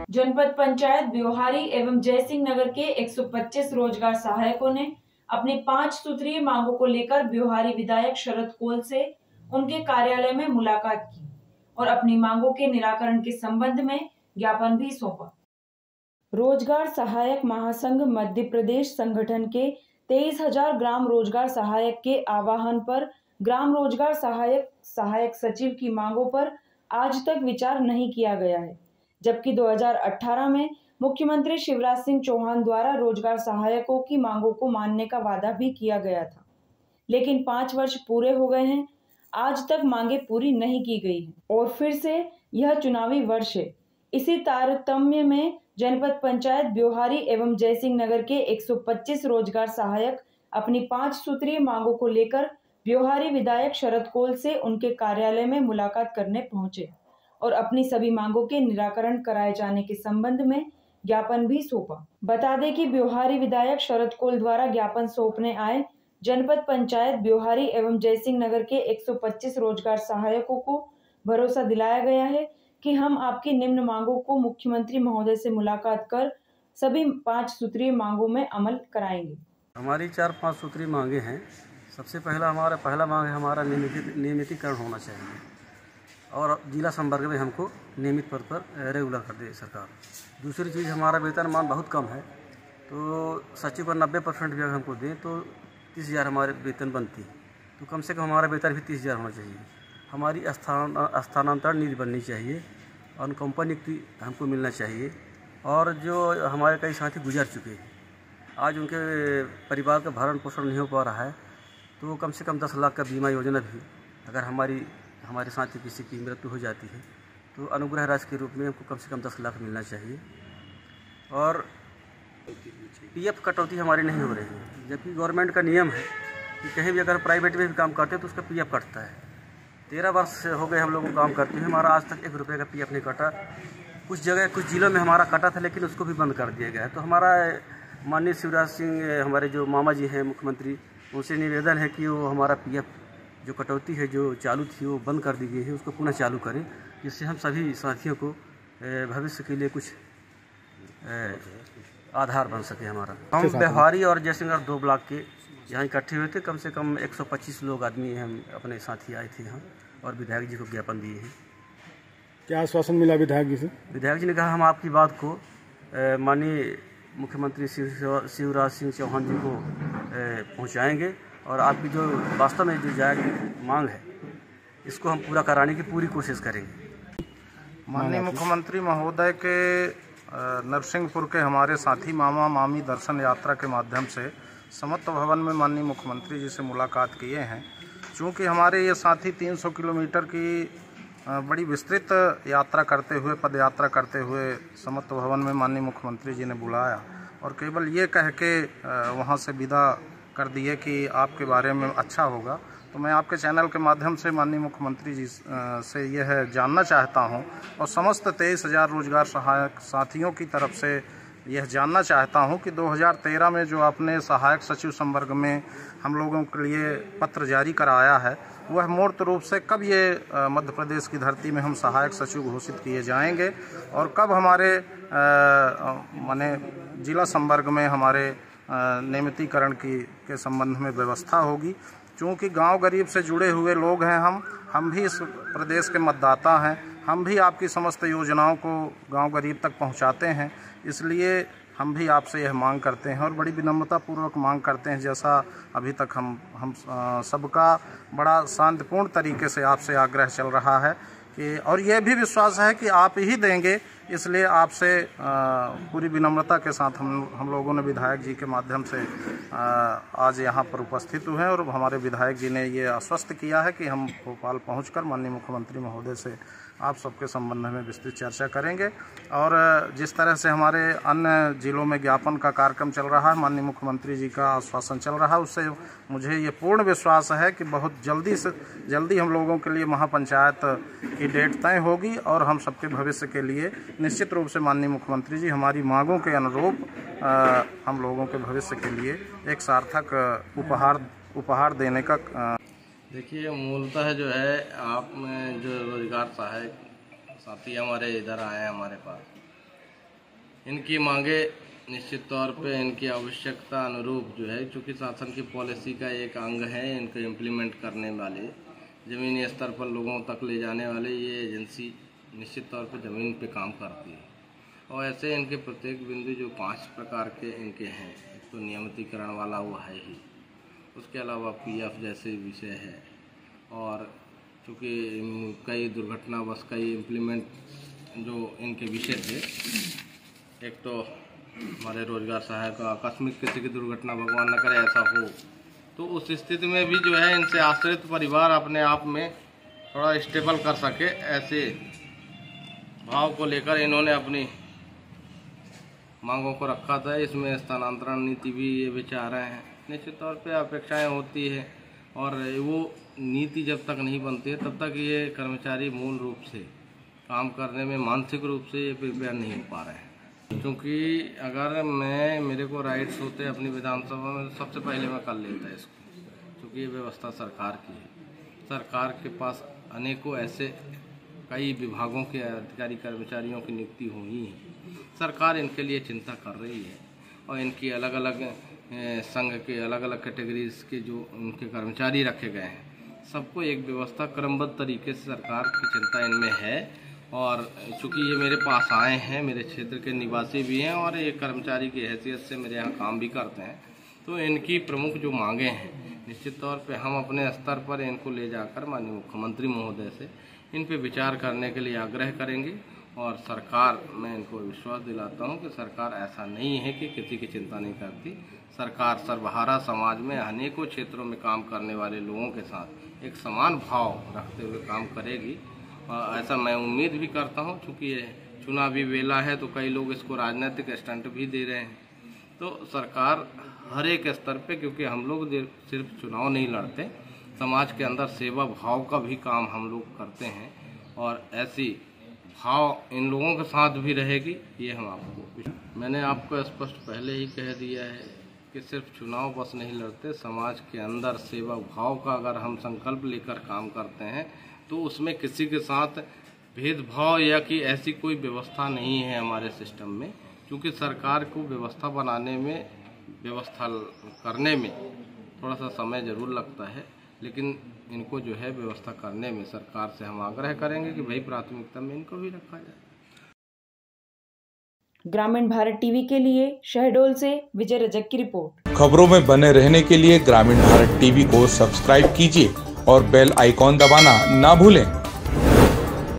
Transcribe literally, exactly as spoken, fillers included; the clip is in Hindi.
जनपद पंचायत ब्योहारी एवं जयसिंह नगर के एक सौ पच्चीस रोजगार सहायकों ने अपनी पांच सूत्रीय मांगों को लेकर ब्योहारी विधायक शरद कोल से उनके कार्यालय में मुलाकात की और अपनी मांगों के निराकरण के संबंध में ज्ञापन भी सौंपा। रोजगार सहायक महासंघ मध्य प्रदेश संगठन के तेईस हजार ग्राम रोजगार सहायक के आह्वान पर ग्राम रोजगार सहायक सहायक सचिव की मांगों पर आज तक विचार नहीं किया गया है, जबकि दो हज़ार अठारह में मुख्यमंत्री शिवराज सिंह चौहान द्वारा रोजगार सहायकों की मांगों को मानने का वादा भी किया गया था, लेकिन पांच वर्ष पूरे हो गए हैं, आज तक मांगे पूरी नहीं की गई हैं और फिर से यह चुनावी वर्ष है। इसी तारतम्य में जनपद पंचायत ब्योहारी एवं जयसिंह नगर के एक सौ पच्चीस रोजगार सहायक अपनी पांच सूत्रीय मांगों को लेकर ब्योहारी विधायक शरद कोल से उनके कार्यालय में मुलाकात करने पहुंचे और अपनी सभी मांगों के निराकरण कराए जाने के संबंध में ज्ञापन भी सौंपा। बता दें कि ब्योहारी विधायक शरद कोल द्वारा ज्ञापन सौंपने आए जनपद पंचायत ब्योहारी एवं जयसिंह नगर के एक सौ पच्चीस रोजगार सहायकों को भरोसा दिलाया गया है कि हम आपकी निम्न मांगों को मुख्यमंत्री महोदय से मुलाकात कर सभी पांच सूत्रीय मांगों में अमल कराएंगे। हमारी चार पांच सूत्रीय मांगे हैं। सबसे पहला हमारा पहला मांग है हमारा नियमित नियमितीकरण होना चाहिए और जिला संवर्ग में हमको नियमित पद पर रेगुलर कर दे सरकार। दूसरी चीज़, हमारा वेतनमान बहुत कम है, तो सचिव पर नब्बे परसेंट भी अगर हमको दें तो तीस हज़ार हमारे वेतन बनती, तो कम से कम हमारा वेतन भी तीस हज़ार होना चाहिए। हमारी स्थान स्थानांतरण नीति बननी चाहिए और कंपनी हमको मिलना चाहिए। और जो हमारे कई साथी गुजर चुके हैं, आज उनके परिवार का भरण पोषण नहीं हो पा रहा है, तो कम से कम दस लाख का बीमा योजना भी अगर हमारी हमारे साथी किसी की मृत्यु हो जाती है तो अनुग्रह राशि के रूप में हमको कम से कम दस लाख मिलना चाहिए। और पीएफ कटौती हमारी नहीं हो रही है, जबकि गवर्नमेंट का नियम है कि कहीं भी अगर प्राइवेट में भी काम करते हैं तो उसका पीएफ कटता है। तेरह वर्ष से हो गए हम लोग काम करते हैं, हमारा आज तक एक रुपये का पीएफ नहीं कटा। कुछ जगह कुछ जिलों में हमारा कटा था, लेकिन उसको भी बंद कर दिया गया है। तो हमारा माननीय शिवराज सिंह हमारे जो मामा जी हैं मुख्यमंत्री, उनसे निवेदन है कि वो हमारा पीएफ जो कटौती है जो चालू थी वो बंद कर दी गई है, उसको पुनः चालू करें, जिससे हम सभी साथियों को भविष्य के लिए कुछ आधार बन सके हमारा। हम ब्योहारी और जयसिंह दो ब्लॉक के यहाँ इकट्ठे हुए थे, कम से कम एक सौ पच्चीस लोग आदमी हम अपने साथी आए थे यहाँ और विधायक जी को ज्ञापन दिए हैं। क्या आश्वासन मिला विधायक जी से? विधायक जी ने कहा हम आपकी बात को माननीय मुख्यमंत्री शिवराज सिंह चौहान जी को पहुँचाएँगे और आपकी जो वास्तव में जो जायज़ मांग है इसको हम पूरा कराने की पूरी कोशिश करेंगे। माननीय मुख्यमंत्री महोदय के नरसिंहपुर के हमारे साथी मामा मामी दर्शन यात्रा के माध्यम से समत्व भवन में माननीय मुख्यमंत्री जी से मुलाकात किए हैं। चूँकि हमारे ये साथी तीन सौ किलोमीटर की बड़ी विस्तृत यात्रा करते हुए पद यात्रा करते हुए समत्व भवन में माननीय मुख्यमंत्री जी ने बुलाया और केवल ये कह के वहाँ से विदा कर दिए कि आपके बारे में अच्छा होगा, तो मैं आपके चैनल के माध्यम से माननीय मुख्यमंत्री जी से यह जानना चाहता हूं और समस्त तेईस हजार रोजगार सहायक साथियों की तरफ से यह जानना चाहता हूं कि दो हज़ार तेरह में जो आपने सहायक सचिव संवर्ग में हम लोगों के लिए पत्र जारी कराया है, वह मूर्त रूप से कब ये मध्य प्रदेश की धरती में हम सहायक सचिव घोषित किए जाएंगे और कब हमारे माने जिला संवर्ग में हमारे नियमितीकरण की के संबंध में व्यवस्था होगी। चूँकि गांव गरीब से जुड़े हुए लोग हैं हम हम भी इस प्रदेश के मतदाता हैं, हम भी आपकी समस्त योजनाओं को गांव गरीब तक पहुंचाते हैं, इसलिए हम भी आपसे यह मांग करते हैं और बड़ी विनम्रता पूर्वक मांग करते हैं, जैसा अभी तक हम हम सबका बड़ा शांतिपूर्ण तरीके से आपसे आग्रह चल रहा है कि और यह भी विश्वास है कि आप ही देंगे, इसलिए आपसे पूरी विनम्रता के साथ हम हम लोगों ने विधायक जी के माध्यम से आज यहाँ पर उपस्थित हुए हैं और हमारे विधायक जी ने ये आश्वस्त किया है कि हम भोपाल पहुंचकर माननीय मुख्यमंत्री महोदय से आप सबके संबंध में विस्तृत चर्चा करेंगे। और जिस तरह से हमारे अन्य जिलों में ज्ञापन का कार्यक्रम चल रहा है, माननीय मुख्यमंत्री जी का आश्वासन चल रहा है, उससे मुझे ये पूर्ण विश्वास है कि बहुत जल्दी से जल्दी हम लोगों के लिए महापंचायत की डेट तय होगी और हम सबके भविष्य के लिए निश्चित रूप से माननीय मुख्यमंत्री जी हमारी मांगों के अनुरूप हम लोगों के भविष्य के लिए एक सार्थक उपहार उपहार देने का। देखिए, मूलतः जो है आप में जो रोजगार सहायक साथी हमारे इधर आए हैं हमारे पास, इनकी मांगे निश्चित तौर पे इनकी आवश्यकता अनुरूप जो है, चूँकि शासन की पॉलिसी का एक अंग है, इनको इम्प्लीमेंट करने वाले, ज़मीनी स्तर पर लोगों तक ले जाने वाले ये एजेंसी निश्चित तौर पे ज़मीन पे काम करती है। और ऐसे इनके प्रत्येक बिंदु जो पांच प्रकार के इनके हैं, एक तो नियमितीकरण वाला वो है ही, उसके अलावा पीएफ जैसे विषय है, और चूँकि कई दुर्घटना बस कई इम्प्लीमेंट जो इनके विषय थे, एक तो हमारे रोजगार सहायक को आकस्मिक किसी की दुर्घटना भगवान न करे ऐसा हो, तो उस स्थिति में भी जो है इनसे आश्रित परिवार अपने आप में थोड़ा स्टेबल कर सके, ऐसे भाव को लेकर इन्होंने अपनी मांगों को रखा था। इसमें स्थानांतरण नीति भी ये विचार रहे हैं। निश्चित तौर पे अपेक्षाएं होती है, और वो नीति जब तक नहीं बनती है तब तक ये कर्मचारी मूल रूप से काम करने में मानसिक रूप से ये प्रिपेयर नहीं हो पा रहे हैं। क्योंकि अगर मैं मेरे को राइट्स होते अपनी विधानसभा में, सबसे पहले मैं कर लेता इसको, क्योंकि ये व्यवस्था सरकार की है। सरकार के पास अनेकों ऐसे कई विभागों के अधिकारी कर्मचारियों की नियुक्ति हुई है। सरकार इनके लिए चिंता कर रही है, और इनकी अलग अलग संघ के अलग अलग कैटेगरीज के जो उनके कर्मचारी रखे गए हैं, सबको एक व्यवस्था क्रमबद्ध तरीके से सरकार की चिंता इनमें है। और चूँकि ये मेरे पास आए हैं, मेरे क्षेत्र के निवासी भी हैं और एक कर्मचारी की हैसियत से मेरे यहाँ काम भी करते हैं, तो इनकी प्रमुख जो मांगे हैं निश्चित तौर पे हम अपने स्तर पर इनको ले जाकर माननीय मुख्यमंत्री महोदय से इन पे विचार करने के लिए आग्रह करेंगे। और सरकार, मैं इनको विश्वास दिलाता हूँ कि सरकार ऐसा नहीं है कि किसी की चिंता नहीं करती। सरकार सर्वहारा समाज में अनेकों क्षेत्रों में काम करने वाले लोगों के साथ एक समान भाव रखते हुए काम करेगी, और ऐसा मैं उम्मीद भी करता हूँ। चूँकि ये चुनावी वेला है तो कई लोग इसको राजनीतिक स्टंट भी दे रहे हैं, तो सरकार हर एक स्तर पे, क्योंकि हम लोग सिर्फ चुनाव नहीं लड़ते, समाज के अंदर सेवा भाव का भी काम हम लोग करते हैं, और ऐसी भाव इन लोगों के साथ भी रहेगी, ये हम आपको मैंने आपको स्पष्ट पहले ही कह दिया है कि सिर्फ चुनाव बस नहीं लड़ते, समाज के अंदर सेवा भाव का अगर हम संकल्प लेकर काम करते हैं तो उसमें किसी के साथ भेदभाव या कि ऐसी कोई व्यवस्था नहीं है हमारे सिस्टम में। क्योंकि सरकार को व्यवस्था बनाने में, व्यवस्था करने में थोड़ा सा समय ज़रूर लगता है, लेकिन इनको जो है व्यवस्था करने में सरकार से हम आग्रह करेंगे कि भाई प्राथमिकता में इनको भी रखा जाए। ग्रामीण भारत टीवी के लिए शहडोल से विजय रजक की रिपोर्ट। खबरों में बने रहने के लिए ग्रामीण भारत टीवी को सब्सक्राइब कीजिए और बेल आइकॉन दबाना ना भूलें।